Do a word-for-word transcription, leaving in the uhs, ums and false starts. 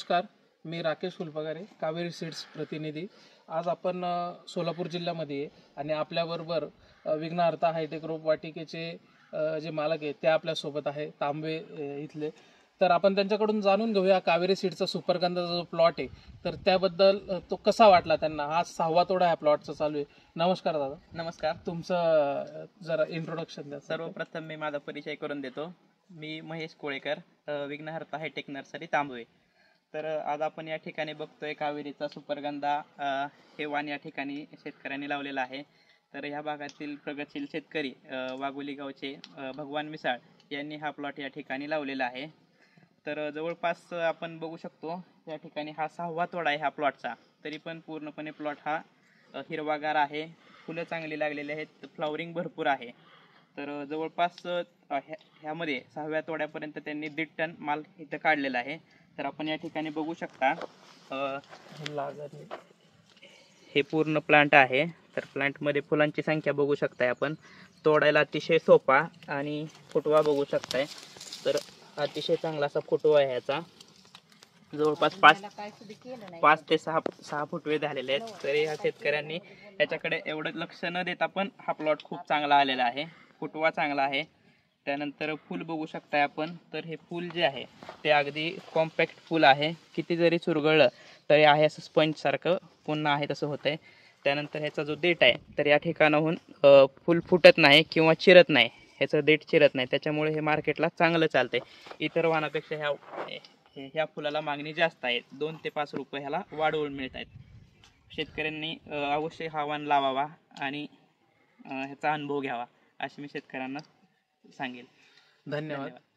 नमस्कार, मी राकेश फुलपगारे, कावेरी सीड्स प्रतिनिधी। आज आपण अ, सोलापूर जिल्ह्यामध्ये आहे आणि आपल्याबरोबर अ, विघ्नहर्ता हायटेक रोपवाटिकेचे अ, जे मालक आहेत ते आपल्यासोबत आहे, तांबे अ, इथले। तर आपण त्यांच्याकडून जाणून घेऊया कावेरी सीड्सचा सुपरगंधाचा जो प्लॉट आहे तर त्याबद्दल अ, तो कसा वाटला त्यांना। हा सहावा तोडा ह्या प्लॉटचा चालू आहे। नमस्कार दादा। नमस्कार। तुमचं अ, जरा इंट्रोडक्शन द्या। सर्वप्रथम मी माझा परिचय करून देतो। मी महेश कोळेकर, अ, विघ्नहर्ता हायटेक नर्सरी तांबवे। तर अ, आज आपण या ठिकाणी बघतोय कावेरीचा सुपरगंधा अ, हे वाण या ठिकाणी शेतकऱ्यांनी लावलेला आहे। तर ह्या भागातील प्रगतशील शेतकरी अ, वाघोली गावचे अ, भगवान मिसाळ यांनी हा प्लॉट या ठिकाणी लावलेला आहे। तर अ, जवळपास आपण बघू शकतो या ठिकाणी हा सहावा तोडा आहे ह्या प्लॉटचा। तरी पण पूर्णपणे प्लॉट हा अ, हिरवागार आहे, फुलं चांगली लागलेली आहेत, फ्लॉवरिंग भरपूर आहे। तर अ, जवळपास अ, ह्या ह्यामध्ये सहाव्या तोड्यापर्यंत त्यांनी दीड टन माल इथं काढलेला आहे। तर आपण या ठिकाणी बघू शकता अ, हे पूर्ण प्लांट आहे। तर प्लांटमध्ये फुलांची संख्या बघू शकताय आपण, तोडायला अतिशय सोपा आणि फुटवा बघू शकताय। तर अतिशय चांगला असा फुटवा आहे ह्याचा, जवळपास पाच पाच ते सहा सहा फुटवे झालेले आहेत। तरी ह्या शेतकऱ्यांनी याच्याकडे एवढं लक्ष न देता पण हा प्लॉट खूप चांगला आलेला आहे, फुटवा चांगला आहे। त्यानंतर फूल बघू शकताय आपण, तर हे फूल जे आहे ते अगदी कॉम्पॅक्ट फूल आहे, किती जरी चुरगळलं तरी आहे असं स्पंज सारखं पुन्हा आहे तसं होतंय। त्यानंतर ह्याचा जो देठ आहे तर या ठिकाणाहून फूल फुटत नाही किंवा चिरत नाही, ह्याचं देठ चिरत नाही, त्याच्यामुळे हे मार्केटला चांगलं चालतंय। इतर वाणापेक्षा ह्या ह्या फुलाला मागणी जास्त आहे, दोन ते पाच रुपये ह्याला वाढवून मिळत आहेत। शेतकऱ्यांनी अवश्य हा वाण लावावा आणि ह्याचा अनुभव घ्यावा अशी मी शेतकऱ्यांना सांगेल। धन्यवाद।